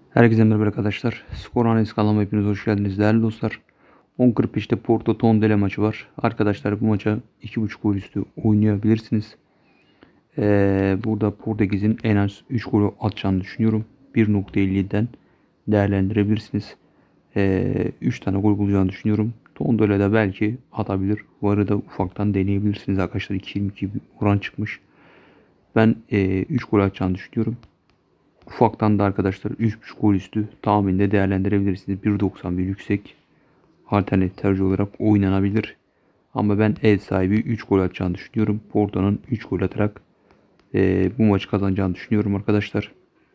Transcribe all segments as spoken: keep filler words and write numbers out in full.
Herkese merhaba arkadaşlar. Skor analizi kanalıma hepiniz hoş geldiniz değerli dostlar. on kırk beşte Porto Tondela maçı var. Arkadaşlar bu maça iki buçuk gol üstü oynayabilirsiniz. Ee, burada Portekiz'in en az üç gol atacağını düşünüyorum. bir nokta elli yediden değerlendirebilirsiniz. Ee, üç tane gol bulacağını düşünüyorum. Tondela'da belki atabilir. Varı da ufaktan deneyebilirsiniz arkadaşlar. iki virgül yirmi iki bir oran çıkmış. Ben e, üç gol atacağını düşünüyorum. Ufaktan da arkadaşlar üç buçuk gol üstü tahminde değerlendirebilirsiniz. bir doksan bir yüksek alternatif tercih olarak oynanabilir. Ama ben ev sahibi üç gol atacağını düşünüyorum. Porto'nun üç gol atarak e, bu maçı kazanacağını düşünüyorum arkadaşlar.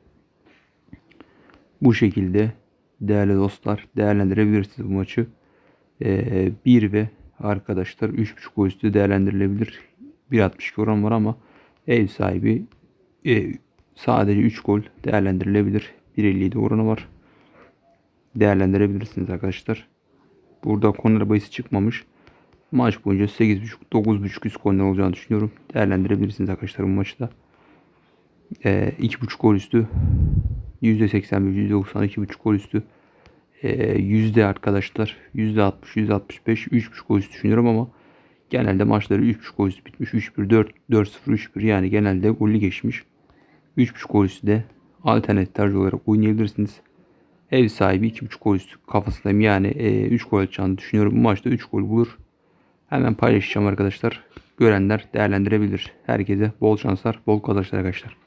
Bu şekilde değerli dostlar değerlendirebilirsiniz bu maçı. E, bir ve arkadaşlar üç buçuk gol üstü değerlendirilebilir. bir altmış iki oran var ama ev sahibi e, sadece üç gol değerlendirilebilir. bir elli yedi oranı var. Değerlendirebilirsiniz arkadaşlar. Burada korner bahisi çıkmamış. Maç boyunca sekiz buçuk dokuz buçuk üst korner olacağını düşünüyorum. Değerlendirebilirsiniz arkadaşlar bu maçta. E, iki buçuk gol üstü yüzde seksen bir yüzde doksan iki buçuk gol üstü e, yüzde arkadaşlar yüzde altmış yüzde altmış beş üç buçuk gol üstü düşünüyorum ama genelde maçları üç buçuk gol üstü bitmiş. üç bir dört dört sıfır üç bir yani genelde gollü geçmiş. üç buçuk gol üstü de alternatif tercih olarak oynayabilirsiniz. Ev sahibi iki buçuk gol üstü kafasındayım. Yani e, üç gol atacağını düşünüyorum. Bu maçta üç gol bulur. Hemen paylaşacağım arkadaşlar. Görenler değerlendirebilir. Herkese bol şanslar, bol kazançlar arkadaşlar.